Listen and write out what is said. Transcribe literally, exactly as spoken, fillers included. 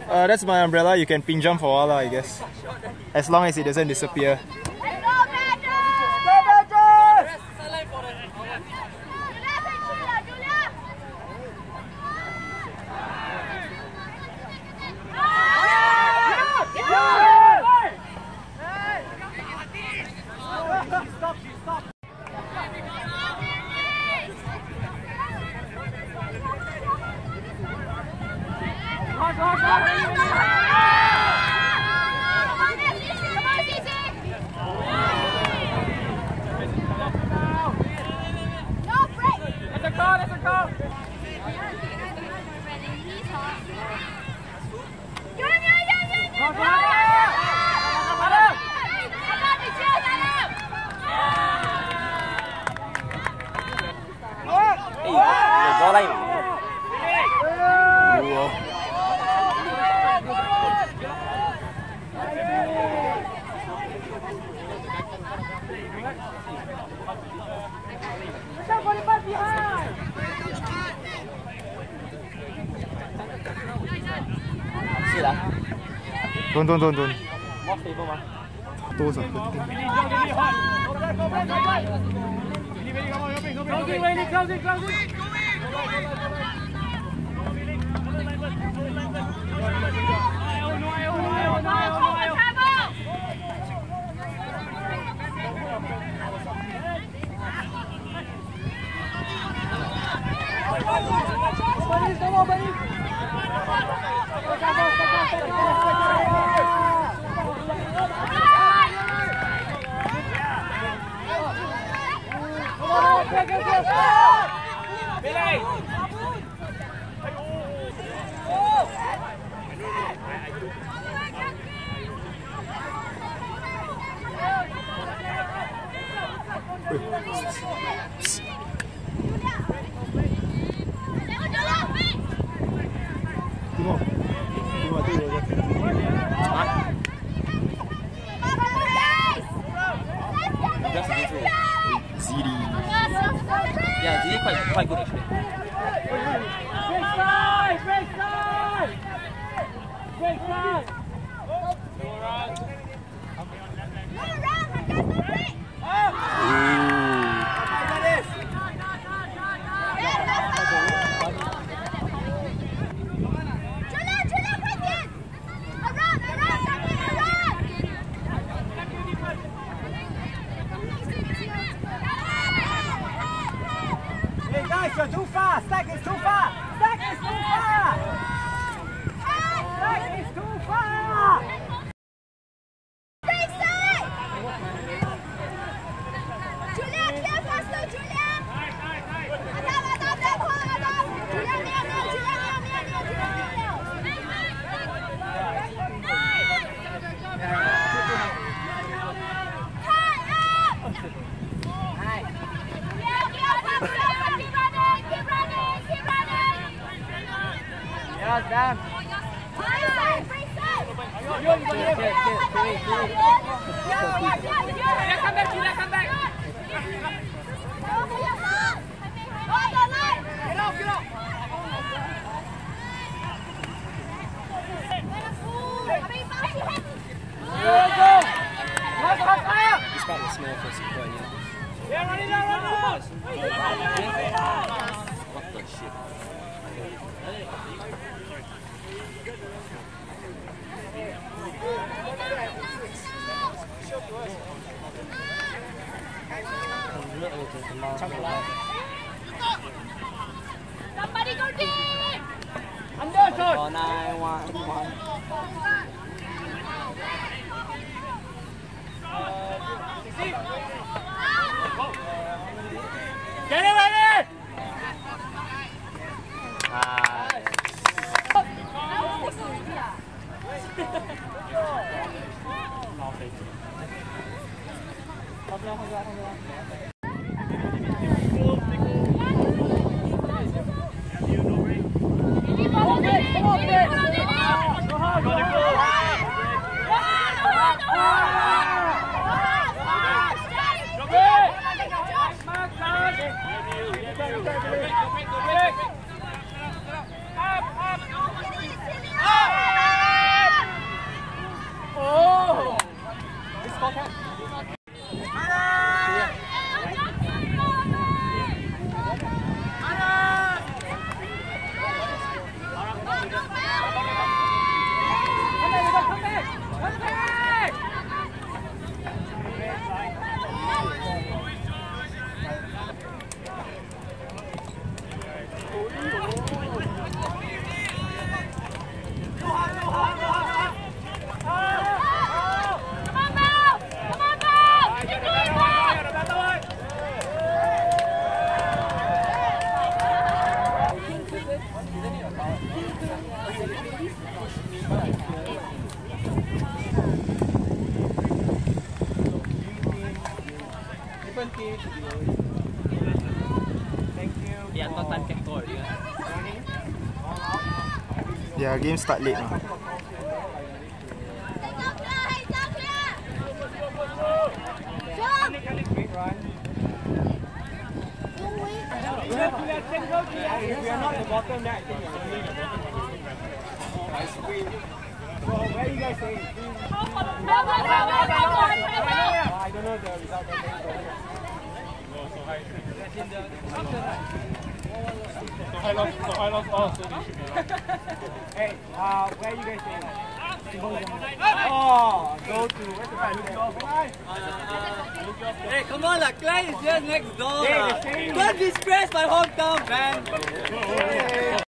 Uh, that's my umbrella. You can pinjam for a while, I guess. As long as it doesn't disappear. Don't, don't, don't, don't. More stable, man. Those are good things. Close it, close it. Come on, buddy. Yeah, this is quite quite good actually. Break side! Break side! Break side! Go around! Go around! You're too far! Stack is too far! Stack is too far! Stack is too far! Break side! Julia, clear faster, Julia! Adam, Adam, left hold, Adam! Julia, near, near, Julia, near, near, near, Julia, near, near! Yes, damn. Free side, free side! You're going to get it. Come back, Julia, come back! Get off, get off! It's about the small for support, yeah. Yeah, run it down, run it down! What the shit? Somebody go deep! Anderson! Oh, nine, one, one. Get it ready! Up, up! Different teams should be always. Thank you. Yeah, not time can score. Yeah. Yeah, game start late now. Great run. If we are not at the bottom, then I think we are at the bottom. So where are you guys staying? Oh, I don't know the result. So I lost, so I lost all, so they should be right. Hey, uh, where are you guys staying? Oh, go to, where's the guy? Hey, come on, like, Klein is just next door. Hey, the same. Don't disgrace my hometown, man.